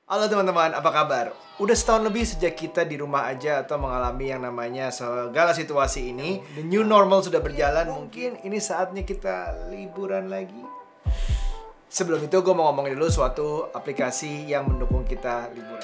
Halo teman-teman, apa kabar? Udah setahun lebih sejak kita di rumah aja atau mengalami yang namanya segala situasi ini. The new normal sudah berjalan, mungkin ini saatnya kita liburan lagi. Sebelum itu gue mau ngomongin dulu suatu aplikasi yang mendukung kita liburan.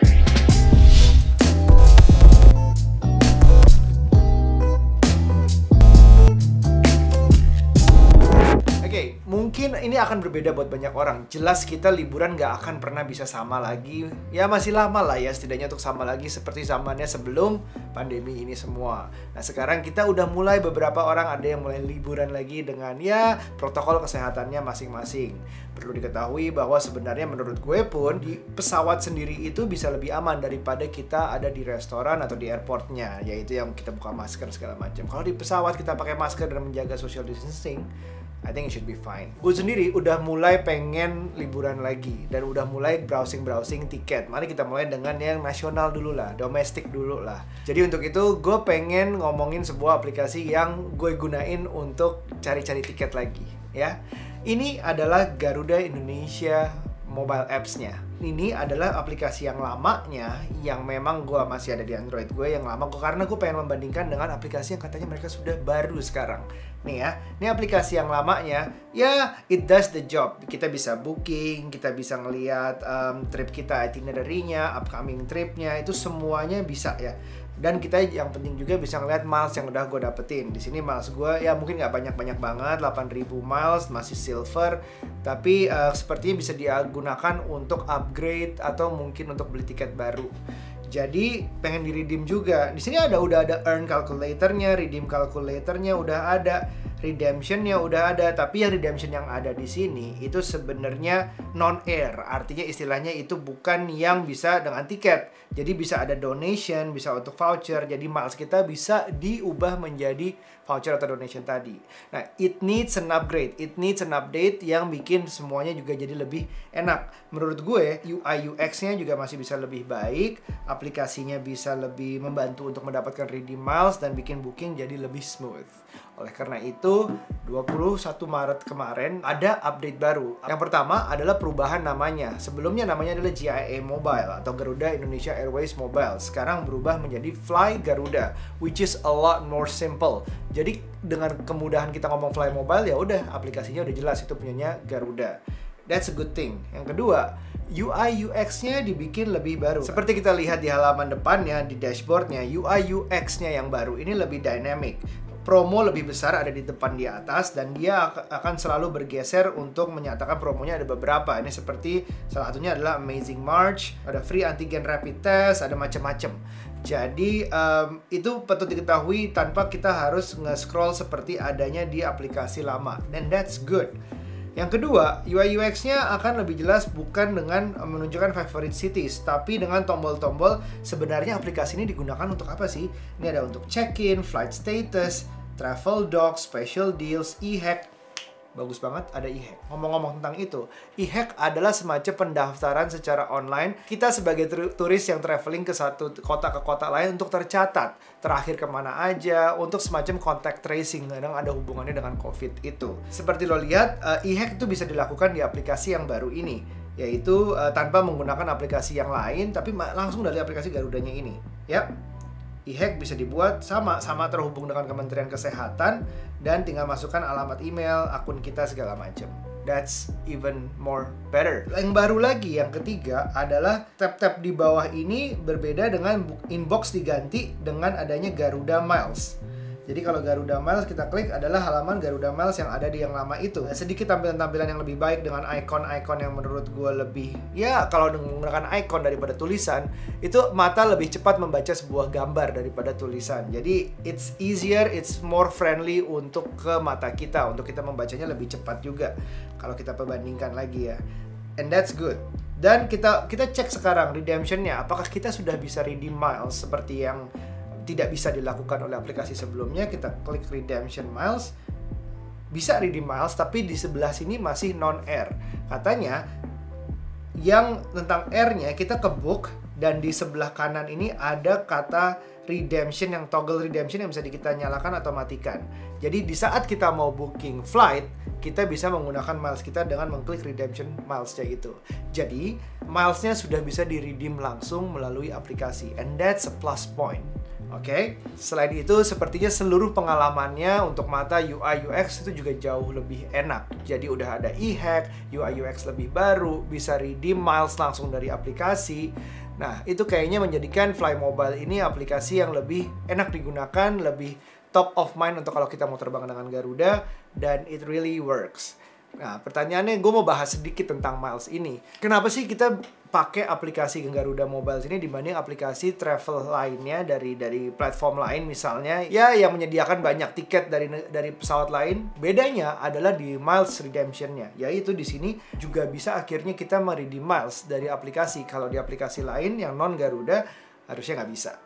Oke, mungkin ini akan berbeda buat banyak orang. Jelas kita liburan gak akan pernah bisa sama lagi. Ya masih lama lah ya, setidaknya untuk sama lagi seperti zamannya sebelum pandemi ini semua. Nah sekarang kita udah mulai, beberapa orang ada yang mulai liburan lagi dengan ya protokol kesehatannya masing-masing. Perlu diketahui bahwa sebenarnya menurut gue pun di pesawat sendiri itu bisa lebih aman daripada kita ada di restoran atau di airportnya, yaitu yang kita buka masker segala macam. Kalau di pesawat kita pakai masker dan menjaga social distancing, I think it should be fine. Gue sendiri udah mulai pengen liburan lagi dan udah mulai browsing tiket. Mari kita mulai dengan yang nasional dulu lah, domestik dulu lah. Jadi untuk itu gue pengen ngomongin sebuah aplikasi yang gue gunain untuk cari-cari tiket lagi ya. Ini adalah Garuda Indonesia mobile apps-nya. Ini adalah aplikasi yang lamanya, yang memang gue masih ada di Android gue yang lama, karena gue pengen membandingkan dengan aplikasi yang katanya mereka sudah baru sekarang. Nih ya, ini aplikasi yang lamanya, ya it does the job. Kita bisa booking, kita bisa ngeliat trip kita, itinerary-nya, upcoming trip-nya, itu semuanya bisa ya. Dan kita yang penting juga bisa ngeliat miles yang udah gue dapetin. Di sini miles gue ya mungkin nggak banyak-banyak banget, 8.000 miles, masih silver. Tapi sepertinya bisa digunakan untuk upgrade atau mungkin untuk beli tiket baru. Jadi pengen di redeem juga. Di sini udah ada earn calculator-nya, redeem calculator-nya udah ada, redemption-nya udah ada. Tapi yang redemption yang ada di sini itu sebenarnya non-air. Artinya istilahnya itu bukan yang bisa dengan tiket. Jadi bisa ada donation, bisa untuk voucher. Jadi miles kita bisa diubah menjadi voucher atau donation tadi. Nah, it needs an upgrade. It needs an update yang bikin semuanya juga jadi lebih enak. Menurut gue, UI UX-nya juga masih bisa lebih baik. Aplikasinya bisa lebih membantu untuk mendapatkan redeem miles dan bikin booking jadi lebih smooth. Oleh karena itu, 21 Maret kemarin ada update baru. Yang pertama adalah perubahan namanya. Sebelumnya namanya adalah GIA Mobile atau Garuda Indonesia Airways Mobile. Sekarang berubah menjadi Fly Garuda, which is a lot more simple. Jadi dengan kemudahan kita ngomong Fly Mobile, ya udah aplikasinya udah jelas itu punyanya Garuda. That's a good thing. Yang kedua, UI UX-nya dibikin lebih baru. Seperti kita lihat di halaman depannya, di dashboardnya, UI UX-nya yang baru ini lebih dynamic. Promo lebih besar ada di depan di atas dan dia akan selalu bergeser untuk menyatakan promonya ada beberapa. Ini seperti salah satunya adalah Amazing March, ada free antigen rapid test, ada macam-macam. Jadi itu patut diketahui tanpa kita harus nge-scroll seperti adanya di aplikasi lama. And that's good. Yang kedua, UI UX-nya akan lebih jelas bukan dengan menunjukkan favorite cities, tapi dengan tombol-tombol. Sebenarnya aplikasi ini digunakan untuk apa sih? Ini ada untuk check-in, flight status, travel docs, special deals, e-hack. Bagus banget ada e-hack. Ngomong-ngomong tentang itu, e-hack adalah semacam pendaftaran secara online. Kita sebagai turis yang traveling ke satu kota ke kota lain untuk tercatat. Terakhir kemana aja, untuk semacam contact tracing. Kadang ada hubungannya dengan COVID itu. Seperti lo lihat, e-hack itu bisa dilakukan di aplikasi yang baru ini. Yaitu tanpa menggunakan aplikasi yang lain, tapi langsung dari aplikasi Garudanya ini. Ya. E-hack bisa dibuat sama terhubung dengan Kementerian Kesehatan dan tinggal masukkan alamat email, akun kita segala macam. That's even more better. Yang baru lagi, yang ketiga adalah tab-tab di bawah ini berbeda dengan inbox diganti dengan adanya Garuda Miles. Jadi kalau Garuda Miles kita klik adalah halaman Garuda Miles yang ada di yang lama itu. Sedikit tampilan-tampilan yang lebih baik dengan icon-icon yang menurut gue lebih, ya kalau menggunakan icon daripada tulisan, itu mata lebih cepat membaca sebuah gambar daripada tulisan. Jadi it's easier, it's more friendly untuk ke mata kita, untuk kita membacanya lebih cepat juga kalau kita perbandingkan lagi ya. And that's good. Dan kita cek sekarang redemption-nya, apakah kita sudah bisa redeem miles seperti yang tidak bisa dilakukan oleh aplikasi sebelumnya. Kita klik redemption miles, bisa redeem miles, tapi di sebelah sini masih non-air. Katanya yang tentang air-nya kita ke book, dan di sebelah kanan ini ada kata redemption, yang toggle redemption yang bisa kita nyalakan atau matikan. Jadi di saat kita mau booking flight, kita bisa menggunakan miles kita dengan mengklik redemption miles-nya itu. Jadi, miles-nya sudah bisa di-redeem langsung melalui aplikasi, and that's a plus point. Oke, selain itu sepertinya seluruh pengalamannya untuk mata UI UX itu juga jauh lebih enak. Jadi udah ada e-hack, UI UX lebih baru, bisa redeem miles langsung dari aplikasi. Nah, itu kayaknya menjadikan Fly Mobile ini aplikasi yang lebih enak digunakan, lebih top of mind untuk kalau kita mau terbang dengan Garuda, dan it really works. Nah, pertanyaannya gue mau bahas sedikit tentang miles ini. Kenapa sih kita pakai aplikasi Garuda Mobile ini dibanding aplikasi travel lainnya dari platform lain misalnya ya yang menyediakan banyak tiket dari pesawat lain? Bedanya adalah di miles redemption-nya, yaitu di sini juga bisa akhirnya kita meredeem miles dari aplikasi. Kalau di aplikasi lain yang non Garuda harusnya nggak bisa.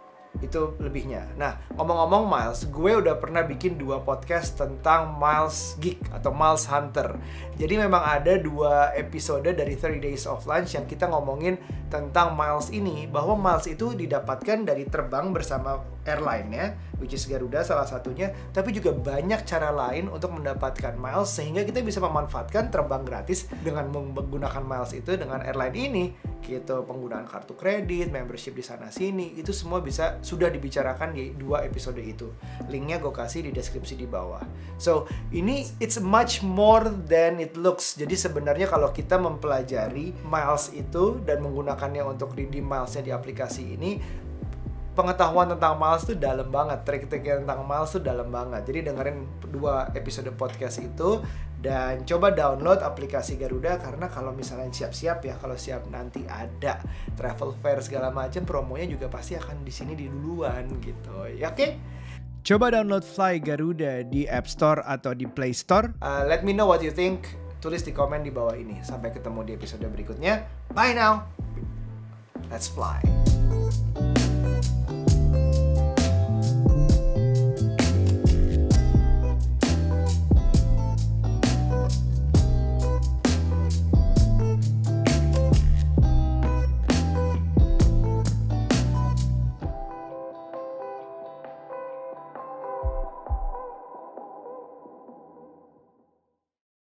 Itu lebihnya. Nah, ngomong-ngomong miles, gue udah pernah bikin 2 podcast tentang Miles Geek atau Miles Hunter. Jadi memang ada 2 episode dari 30 Days of Lunch yang kita ngomongin tentang miles ini, bahwa miles itu didapatkan dari terbang bersama airline-nya, which is Garuda salah satunya, tapi juga banyak cara lain untuk mendapatkan miles sehingga kita bisa memanfaatkan terbang gratis dengan menggunakan miles itu dengan airline ini. Gitu, penggunaan kartu kredit, membership di sana sini, itu semua bisa sudah dibicarakan di 2 episode itu. Linknya gue kasih di deskripsi di bawah. So, ini it's much more than it looks. Jadi sebenarnya kalau kita mempelajari miles itu dan menggunakannya untuk redeem milesnya di aplikasi ini, pengetahuan tentang miles tuh dalam banget, trik-triknya tentang miles tuh dalam banget. Jadi dengerin 2 episode podcast itu dan coba download aplikasi Garuda, karena kalau misalnya siap-siap ya, kalau siap nanti ada travel fair segala macam, promonya juga pasti akan di sini di duluan gitu. Ya, oke? Coba download Fly Garuda di App Store atau di Play Store. Let me know what you think. Tulis di komen di bawah ini. Sampai ketemu di episode berikutnya. Bye now. Let's fly.